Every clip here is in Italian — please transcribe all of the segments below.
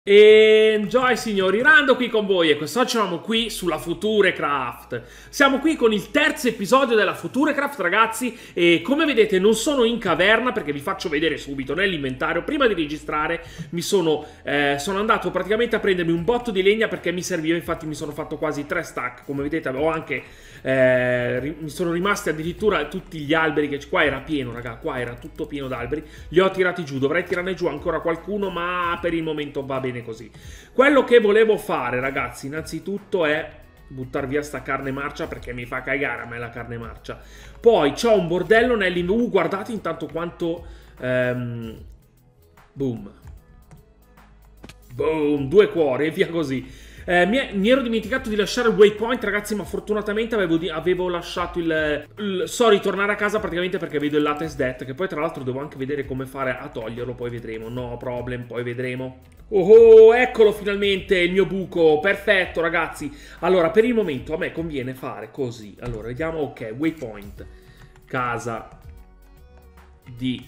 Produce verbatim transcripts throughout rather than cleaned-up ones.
Enjoy signori, Rando qui con voi e quest'oggi siamo qui sulla Futurecraft. Siamo qui con il terzo episodio della Futurecraft, ragazzi, e come vedete non sono in caverna perché vi faccio vedere subito nell'inventario. Prima di registrare mi sono, eh, sono andato praticamente a prendermi un botto di legna perché mi serviva, infatti mi sono fatto quasi tre stack. Come vedete avevo anche, eh, mi sono rimasti addirittura tutti gli alberi che qua era pieno, raga, qua era tutto pieno d'alberi. Li ho tirati giù, dovrei tirarne giù ancora qualcuno ma per il momento va bene così. Quello che volevo fare, ragazzi, innanzitutto è buttar via sta carne marcia perché mi fa cagare a me la carne marcia. Poi c'ho un bordello nell'inventario. Uh, guardate intanto quanto um, boom boom, due cuori e via così. Eh, mi, mi ero dimenticato di lasciare il waypoint, ragazzi, ma fortunatamente avevo, di, avevo lasciato il, il... So ritornare a casa praticamente perché vedo il latest death, che poi tra l'altro devo anche vedere come fare a toglierlo, poi vedremo. No problem, poi vedremo. Oh, oh, eccolo finalmente il mio buco, perfetto ragazzi. Allora, per il momento a me conviene fare così. Allora, vediamo, ok, waypoint, casa di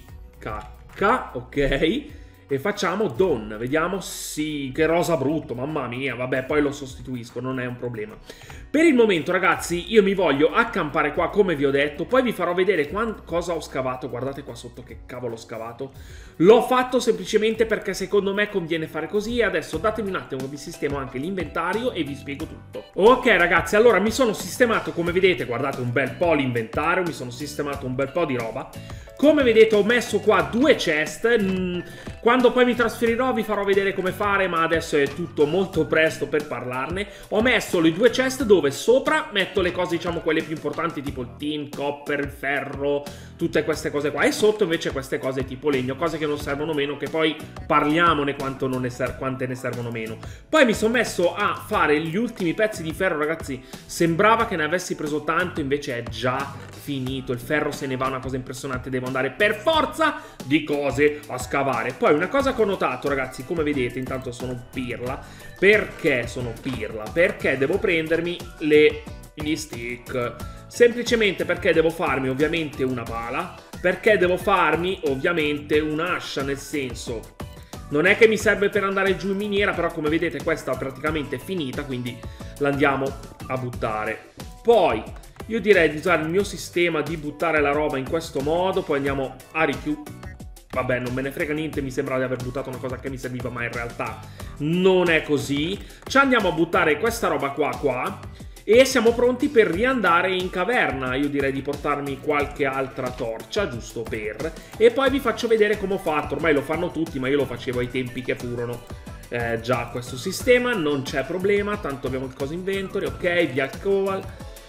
cacca, ok. E facciamo Don, vediamo, sì, che rosa brutto, mamma mia, vabbè, poi lo sostituisco, non è un problema. Per il momento, ragazzi, io mi voglio accampare qua, come vi ho detto, poi vi farò vedere cosa ho scavato, guardate qua sotto che cavolo ho scavato. L'ho fatto semplicemente perché secondo me conviene fare così e adesso datemi un attimo, vi sistemo anche l'inventario e vi spiego tutto. Ok, ragazzi, allora mi sono sistemato, come vedete, guardate un bel po' l'inventario, mi sono sistemato un bel po' di roba. Come vedete ho messo qua due chest, mm, quando poi mi trasferirò vi farò vedere come fare, ma adesso è tutto molto presto per parlarne. Ho messo le due chest dove sopra metto le cose, diciamo, quelle più importanti, tipo il tin, copper, il ferro, tutte queste cose qua, e sotto invece queste cose tipo legno, cose che non servono meno, che poi parliamone quanto non ne ser quante ne servono meno. Poi mi sono messo a fare gli ultimi pezzi di ferro, ragazzi, sembrava che ne avessi preso tanto, invece è già finito, il ferro se ne va, una cosa impressionante, devo andare per forza di cose a scavare. Poi una cosa che ho notato, ragazzi, come vedete, intanto sono pirla. Perché sono pirla? Perché devo prendermi le, gli stick, semplicemente perché devo farmi ovviamente una pala, perché devo farmi ovviamente un'ascia, nel senso non è che mi serve per andare giù in miniera, però come vedete questa è praticamente finita, quindi l'andiamo a buttare. Poi io direi di usare il mio sistema di buttare la roba in questo modo, poi andiamo a richiudere. Vabbè, non me ne frega niente, mi sembra di aver buttato una cosa che mi serviva, ma in realtà non è così. Ci andiamo a buttare questa roba qua qua e siamo pronti per riandare in caverna. Io direi di portarmi qualche altra torcia, giusto per, e poi vi faccio vedere come ho fatto. Ormai lo fanno tutti, ma io lo facevo ai tempi che furono eh, già questo sistema, non c'è problema, tanto abbiamo il coso inventory, ok, via il coal.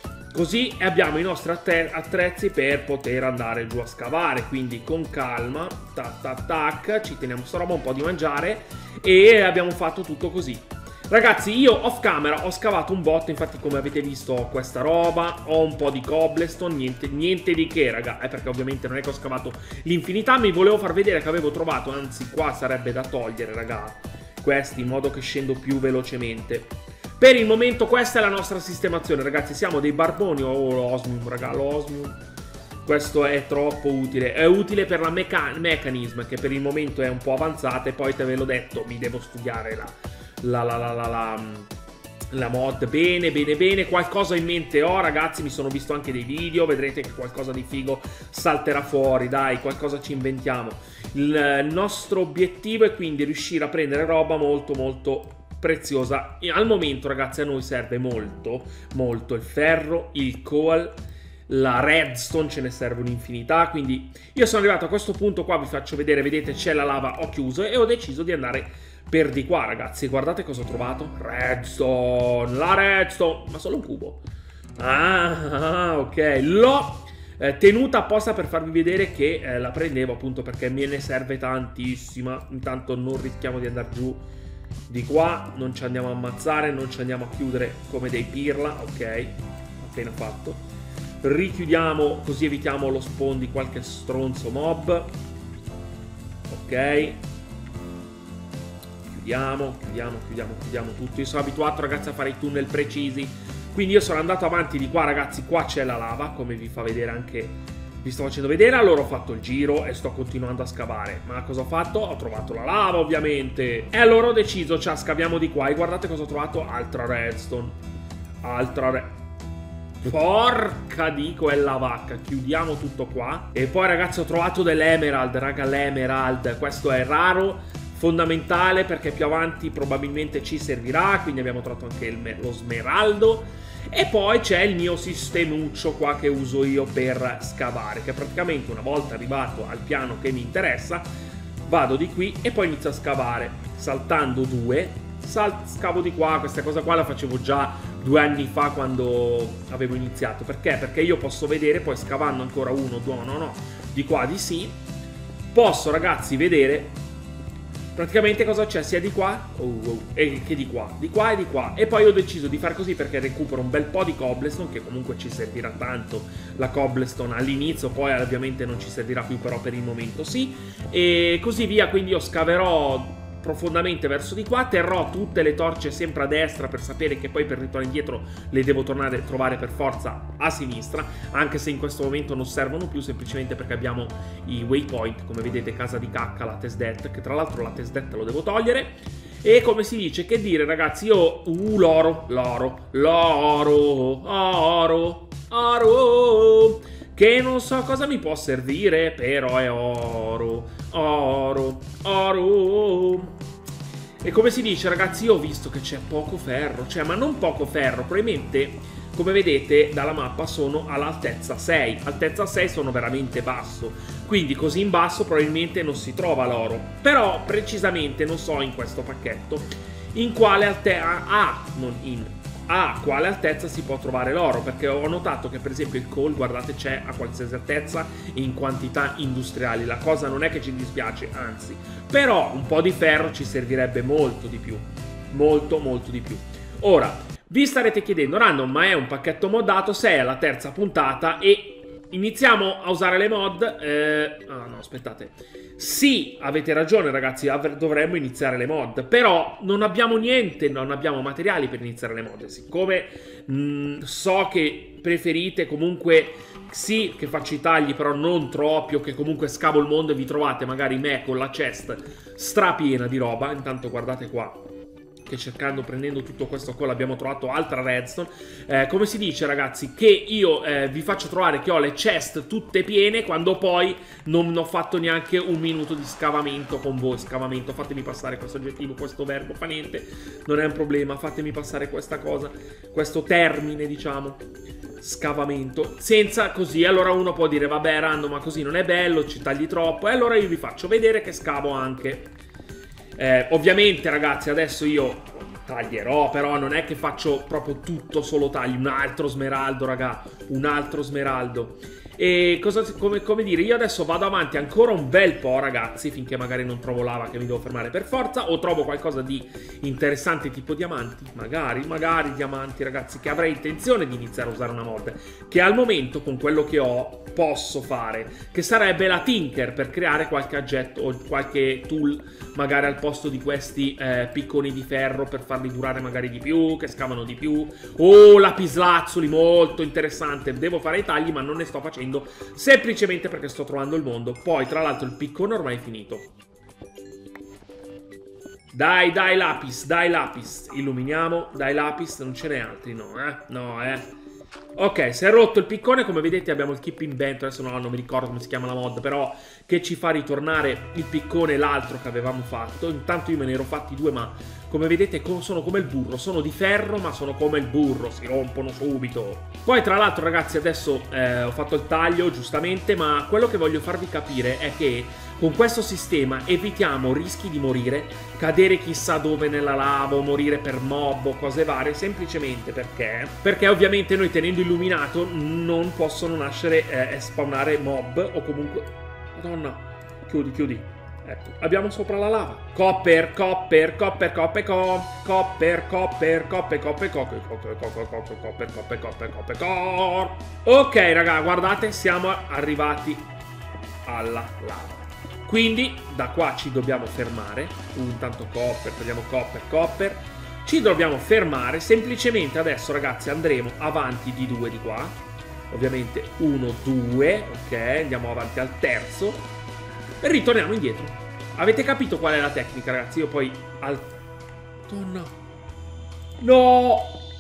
Così abbiamo i nostri attrezzi per poter andare giù a scavare, quindi con calma, tac tac tac, ci teniamo sta roba, un po' di mangiare e abbiamo fatto tutto così. Ragazzi, io off camera ho scavato un botto, infatti come avete visto ho questa roba, ho un po' di cobblestone, niente, niente di che, raga, è perché ovviamente non è che ho scavato l'infinità, mi volevo far vedere che avevo trovato, anzi qua sarebbe da togliere, raga, questi in modo che scendo più velocemente. Per il momento questa è la nostra sistemazione, ragazzi, siamo dei barboni. Oh, l'osmium, raga, l'osmium. Questo è troppo utile. È utile per la meca mechanism, che per il momento è un po' avanzata. E poi te ve l'ho detto, mi devo studiare la, la, la, la, la, la, la mod bene, bene, bene. Qualcosa in mente ho, ragazzi, mi sono visto anche dei video. Vedrete che qualcosa di figo salterà fuori, dai, qualcosa ci inventiamo. Il nostro obiettivo è quindi riuscire a prendere roba molto, molto preziosa. E al momento, ragazzi, a noi serve molto molto il ferro, il coal, la redstone, ce ne serve un'infinità, quindi io sono arrivato a questo punto qua, vi faccio vedere, vedete c'è la lava, ho chiuso e ho deciso di andare per di qua, ragazzi. Guardate cosa ho trovato, redstone, la redstone, ma solo un cubo. Ah, ok, l'ho eh, tenuta apposta per farvi vedere che eh, la prendevo, appunto perché me ne serve tantissima. Intanto non rischiamo di andare giù di qua, non ci andiamo a ammazzare, non ci andiamo a chiudere come dei pirla, ok, appena fatto. Richiudiamo così evitiamo lo spawn di qualche stronzo mob, ok. Chiudiamo, chiudiamo, chiudiamo, chiudiamo tutto. Io sono abituato, ragazzi, a fare i tunnel precisi, quindi io sono andato avanti di qua, ragazzi, qua c'è la lava, come vi fa vedere anche vi sto facendo vedere, allora ho fatto il giro e sto continuando a scavare. Ma cosa ho fatto? Ho trovato la lava, ovviamente. E allora ho deciso, cioè, scaviamo di qua. E guardate cosa ho trovato. Altra redstone. Altra redstone. Porca di quella vacca. Chiudiamo tutto qua. E poi, ragazzi, ho trovato dell'emerald. Raga, l'emerald. Questo è raro, fondamentale, perché più avanti probabilmente ci servirà. Quindi abbiamo trovato anche il, lo smeraldo. E poi c'è il mio sistemuccio qua che uso io per scavare, che praticamente una volta arrivato al piano che mi interessa vado di qui e poi inizio a scavare saltando due, sal scavo di qua. Questa cosa qua la facevo già due anni fa quando avevo iniziato. Perché? Perché io posso vedere, poi scavando ancora uno, due, no, no, di qua, di sì, posso, ragazzi, vedere praticamente cosa c'è sia di qua oh, oh, e che di qua, di qua e di qua. E poi ho deciso di far così perché recupero un bel po' di cobblestone, che comunque ci servirà tanto la cobblestone all'inizio, poi ovviamente non ci servirà più, però per il momento sì, e così via. Quindi io scaverò profondamente verso di qua, terrò tutte le torce sempre a destra per sapere che poi per ritornare indietro le devo tornare a trovare per forza a sinistra, anche se in questo momento non servono più, semplicemente perché abbiamo i waypoint, come vedete, casa di cacca, la test death, che tra l'altro la test death lo devo togliere. E come si dice, che dire, ragazzi, io uh, l'oro, l'oro, l'oro, oro, oro, che non so cosa mi può servire, però è oro, oro, oro. E come si dice, ragazzi, io ho visto che c'è poco ferro, cioè, ma non poco ferro, probabilmente, come vedete dalla mappa, sono all'altezza sei. Altezza sei sono veramente basso, quindi così in basso probabilmente non si trova l'oro. Però precisamente non so in questo pacchetto in quale altezza, ah, non in, a quale altezza si può trovare l'oro, perché ho notato che per esempio il coal, guardate, c'è a qualsiasi altezza in quantità industriali. La cosa non è che ci dispiace, anzi, però un po' di ferro ci servirebbe molto di più, molto molto di più. Ora, vi starete chiedendo, Random, ma è un pacchetto moddato? Sei alla terza puntata e iniziamo a usare le mod? Eh, ah no, aspettate. Sì, avete ragione, ragazzi, dovremmo iniziare le mod, però non abbiamo niente, non abbiamo materiali per iniziare le mod. Siccome mh, so che preferite comunque, sì, che faccio i tagli, però non troppi, o che comunque scavo il mondo e vi trovate magari me con la chest strapiena di roba. Intanto guardate qua, che cercando, prendendo tutto questo qua, abbiamo trovato altra redstone. Eh, come si dice, ragazzi, che io eh, vi faccio trovare che ho le chest tutte piene quando poi non ho fatto neanche un minuto di scavamento con voi. Scavamento, fatemi passare questo aggettivo, questo verbo, fa niente, non è un problema, fatemi passare questa cosa, questo termine, diciamo, scavamento, senza così. Allora uno può dire, vabbè, Random, ma così non è bello, ci tagli troppo. E allora io vi faccio vedere che scavo anche. Eh, ovviamente, ragazzi, adesso io taglierò, però non è che faccio proprio tutto solo tagli. Un altro smeraldo, raga, un altro smeraldo. E cosa, come, come dire, io adesso vado avanti ancora un bel po', ragazzi, finché magari non trovo lava che mi devo fermare per forza, o trovo qualcosa di interessante tipo diamanti, magari, magari diamanti, ragazzi, che avrei intenzione di iniziare a usare una mod, che al momento con quello che ho posso fare, che sarebbe la Tinker, per creare qualche oggetto o qualche tool magari al posto di questi eh, picconi di ferro, per farli durare magari di più, che scavano di più, o lapislazzuli, molto interessante. Devo fare i tagli, ma non ne sto facendo, semplicemente perché sto trovando il mondo. Poi tra l'altro il piccone ormai è finito. Dai, dai lapis, dai lapis, illuminiamo, dai lapis, non ce n'è altri, no, eh, no, eh. Ok, si è rotto il piccone, come vedete abbiamo il keep inventor, adesso no, non mi ricordo come si chiama la mod, però che ci fa ritornare il piccone e l'altro che avevamo fatto. Intanto io me ne ero fatti due, ma come vedete sono come il burro, sono di ferro ma sono come il burro, si rompono subito. Poi tra l'altro, ragazzi, adesso eh, ho fatto il taglio giustamente, ma quello che voglio farvi capire è che con questo sistema evitiamo rischi di morire, cadere chissà dove nella lava o morire per mob o cose varie, semplicemente perché perché ovviamente noi, tenendo illuminato, non possono nascere e eh, spawnare mob, o comunque, madonna, chiudi, chiudi. Ecco, abbiamo sopra la lava. Copper, copper, copper, copper, copper, copper, copper, copper, copper, copper, copper, copper, copper, copper, copper, copper, copper. Ok, raga, guardate, siamo arrivati alla lava. Quindi da qua ci dobbiamo fermare. Intanto copper, prendiamo copper, copper. Ci dobbiamo fermare. Semplicemente adesso, ragazzi, andremo avanti di due di qua. ovviamente uno, due, ok, andiamo avanti al terzo e ritorniamo indietro. Avete capito qual è la tecnica, ragazzi? Io poi al... Donna. No!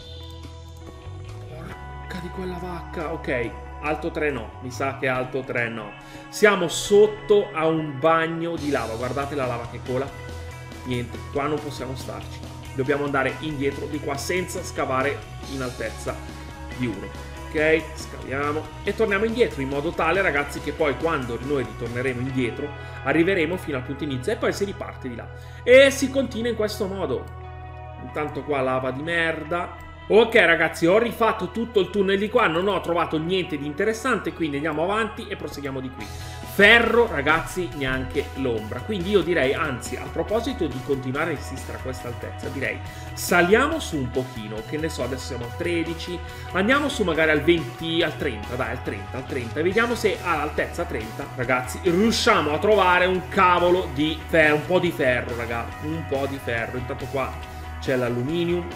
Porca di quella vacca. Ok, alto tre no, mi sa che alto tre no. Siamo sotto a un bagno di lava, guardate la lava che cola. Niente, qua non possiamo starci. Dobbiamo andare indietro di qua senza scavare in altezza di uno. Ok, scaviamo e torniamo indietro in modo tale, ragazzi, che poi quando noi ritorneremo indietro arriveremo fino al punto inizio e poi si riparte di là. E si continua in questo modo. Intanto qua lava di merda. Ok ragazzi, ho rifatto tutto il tunnel di qua, non ho trovato niente di interessante, quindi andiamo avanti e proseguiamo di qui. Ferro, ragazzi, neanche l'ombra. Quindi io direi, anzi, a proposito di continuare a insistere a questa altezza, direi saliamo su un pochino, che ne so, adesso siamo al tredici, andiamo su magari al venti, al trenta, dai, al trenta, al trenta, e vediamo se all'altezza trenta, ragazzi, riusciamo a trovare un cavolo di ferro, un po' di ferro, raga, un po' di ferro. Intanto qua c'è l'alluminio,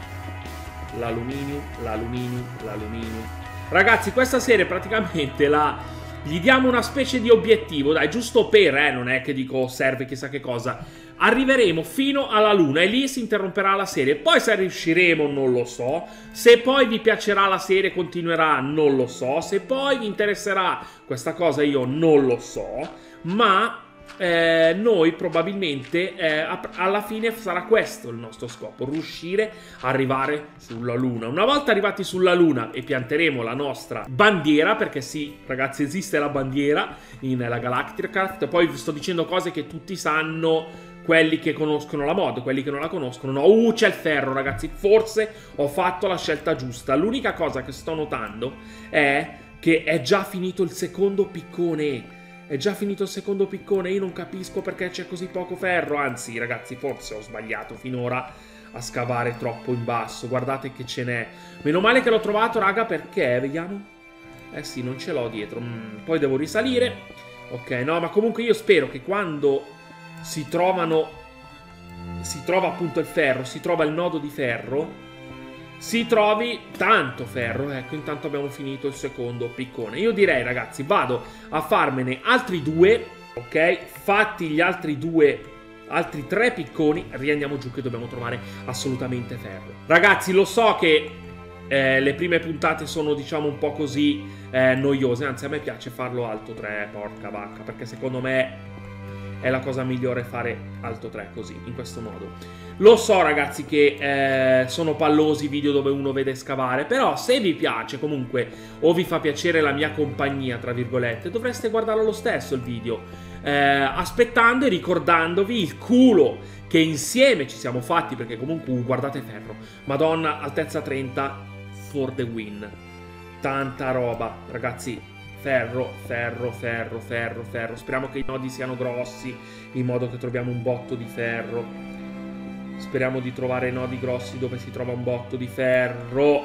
l'alluminio, l'alluminio, l'alluminio. Ragazzi, questa serie praticamente la... gli diamo una specie di obiettivo, dai, giusto per, eh, non è che dico serve chissà che cosa. Arriveremo fino alla luna e lì si interromperà la serie. Poi se riusciremo non lo so. Se poi vi piacerà la serie continuerà non lo so. Se poi vi interesserà questa cosa io non lo so. Ma... Eh, noi probabilmente eh, alla fine sarà questo il nostro scopo, riuscire a arrivare sulla luna. Una volta arrivati sulla luna e pianteremo la nostra bandiera, perché sì ragazzi esiste la bandiera nella Galacticraft. Poi vi sto dicendo cose che tutti sanno, quelli che conoscono la mod, quelli che non la conoscono no. Uh, c'è il ferro ragazzi, forse ho fatto la scelta giusta. L'unica cosa che sto notando è che è già finito il secondo piccone. È già finito il secondo piccone, io non capisco perché c'è così poco ferro. Anzi, ragazzi, forse ho sbagliato finora a scavare troppo in basso. Guardate che ce n'è. Meno male che l'ho trovato, raga, perché? Vediamo. Eh sì, non ce l'ho dietro. Mm, poi devo risalire. Ok, no, ma comunque io spero che quando si trovano... si trova appunto il ferro, si trova il nodo di ferro... si trovi tanto ferro. Ecco, intanto abbiamo finito il secondo piccone. Io direi, ragazzi, vado a farmene altri due, ok? Fatti gli altri due, altri tre picconi, riandiamo giù che dobbiamo trovare assolutamente ferro. Ragazzi, lo so che eh, le prime puntate sono, diciamo, un po' così eh, noiose. Anzi, a me piace farlo alto tre, porca vacca, perché secondo me è la cosa migliore fare alto tre così, in questo modo. Lo so ragazzi che eh, sono pallosi i video dove uno vede scavare, però se vi piace comunque o vi fa piacere la mia compagnia, tra virgolette, dovreste guardarlo lo stesso il video, eh, aspettando e ricordandovi il culo che insieme ci siamo fatti, perché comunque uh, guardate ferro, madonna, altezza trenta for the win, tanta roba ragazzi. Ferro, ferro, ferro, ferro, ferro. Speriamo che i nodi siano grossi, in modo che troviamo un botto di ferro. Speriamo di trovare nodi grossi dove si trova un botto di ferro.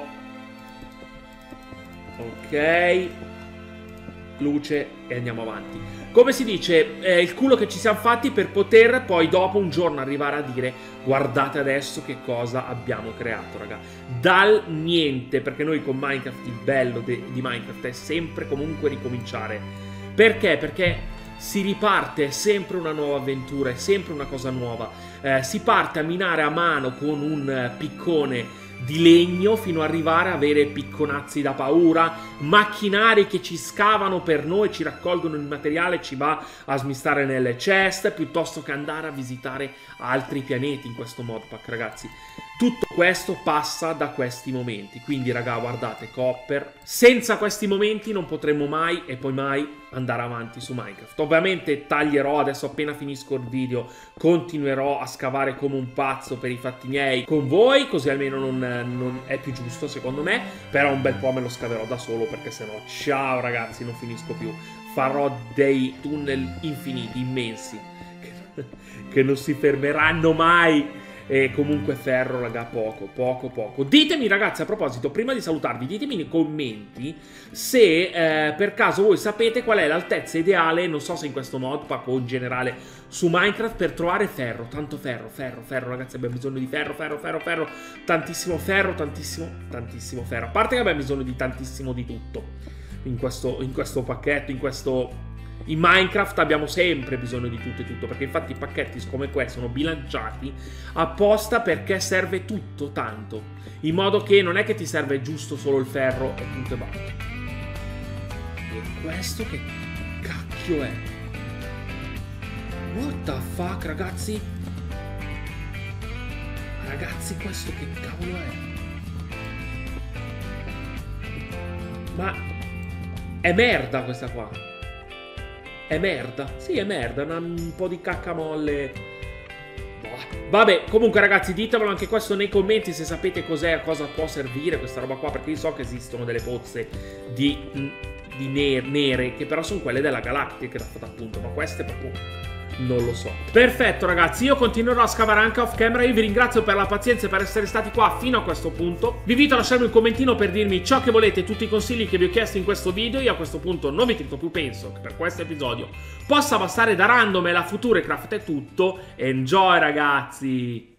Ok. Luce e andiamo avanti. Come si dice, è il culo che ci siamo fatti per poter poi dopo un giorno arrivare a dire guardate adesso che cosa abbiamo creato, raga. Dal niente, perché noi con Minecraft il bello di Minecraft è sempre comunque ricominciare. Perché? Perché si riparte, è sempre una nuova avventura, è sempre una cosa nuova. Eh, si parte a minare a mano con un piccone di legno fino ad arrivare a avere picconazzi da paura, macchinari che ci scavano per noi, ci raccolgono il materiale, ci va a smistare nelle chest, piuttosto che andare a visitare altri pianeti in questo modpack, ragazzi. Tutto questo passa da questi momenti, quindi raga guardate, Copper, senza questi momenti non potremmo mai e poi mai andare avanti su Minecraft. Ovviamente taglierò, adesso appena finisco il video, continuerò a scavare come un pazzo per i fatti miei con voi, così almeno non, non è più giusto secondo me, però un bel po' me lo scaverò da solo perché sennò ciao ragazzi, non finisco più. Farò dei tunnel infiniti, immensi, che non si fermeranno mai. E comunque ferro, raga, poco, poco, poco. Ditemi, ragazzi, a proposito, prima di salutarvi, ditemi nei commenti se eh, per caso voi sapete qual è l'altezza ideale, non so se in questo modpack o in generale su Minecraft, per trovare ferro. Tanto ferro, ferro, ferro, ragazzi, abbiamo bisogno di ferro, ferro, ferro, ferro. Tantissimo ferro, tantissimo, tantissimo ferro. A parte che abbiamo bisogno di tantissimo di tutto in questo, in questo pacchetto, in questo... In Minecraft abbiamo sempre bisogno di tutto e tutto, perché infatti i pacchetti come questo sono bilanciati apposta perché serve tutto tanto, in modo che non è che ti serve giusto solo il ferro e tutto e basta. E questo che cacchio è? What the fuck, ragazzi? Ragazzi, questo che cavolo è? Ma è merda questa qua. È merda? Sì, è merda, una, un po' di caccamolle. Boh. Vabbè, comunque ragazzi, ditemelo anche questo nei commenti se sapete cos'è, a cosa può servire questa roba qua, perché io so che esistono delle pozze di, di ner nere, che però sono quelle della Galactic, che l'ha fatta appunto, ma queste proprio... non lo so. Perfetto ragazzi, io continuerò a scavare anche off camera. Io vi ringrazio per la pazienza e per essere stati qua fino a questo punto. Vi invito a lasciarmi un commentino per dirmi ciò che volete, tutti i consigli che vi ho chiesto in questo video. Io a questo punto non vi tritto più, penso che per questo episodio possa bastare da random e la Futurecraft è tutto. Enjoy ragazzi!